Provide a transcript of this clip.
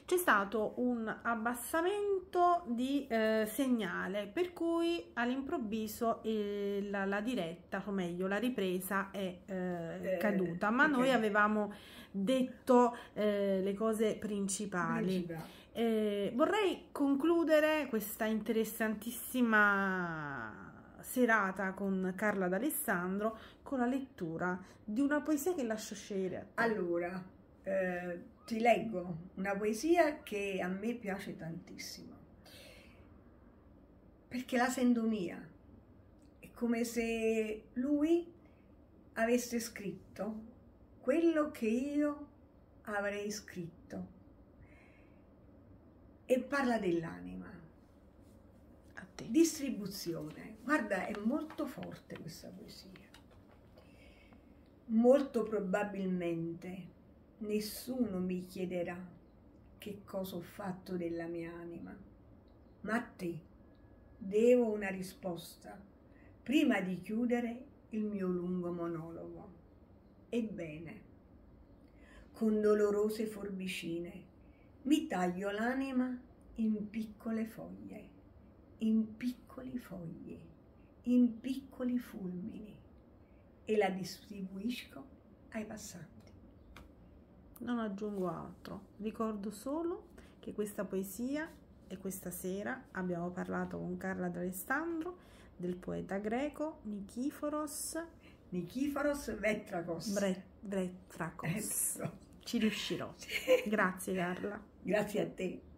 c'è stato un abbassamento di segnale, per cui all'improvviso la diretta, o meglio la ripresa è caduta, ma noi avevamo detto le cose principali. Vorrei concludere questa interessantissima serata con Carla D'Alessandro con la lettura di una poesia che lascio scegliere a te. Allora, ti leggo una poesia che a me piace tantissimo, perché la sento mia. È come se lui avesse scritto quello che io avrei scritto, e parla dell'anima. A te. Distribuzione. Guarda, è molto forte questa poesia. Molto probabilmente nessuno mi chiederà che cosa ho fatto della mia anima, ma a te devo una risposta prima di chiudere il mio lungo monologo. Ebbene, con dolorose forbicine mi taglio l'anima in piccole foglie, in piccoli fogli, in piccoli fulmini, e la distribuisco ai passanti. Non aggiungo altro, ricordo solo che questa poesia e questa sera abbiamo parlato con Carla D'Alessandro del poeta greco Nikiforos Vetrakos. Ci riuscirò. Grazie Carla. Grazie a te.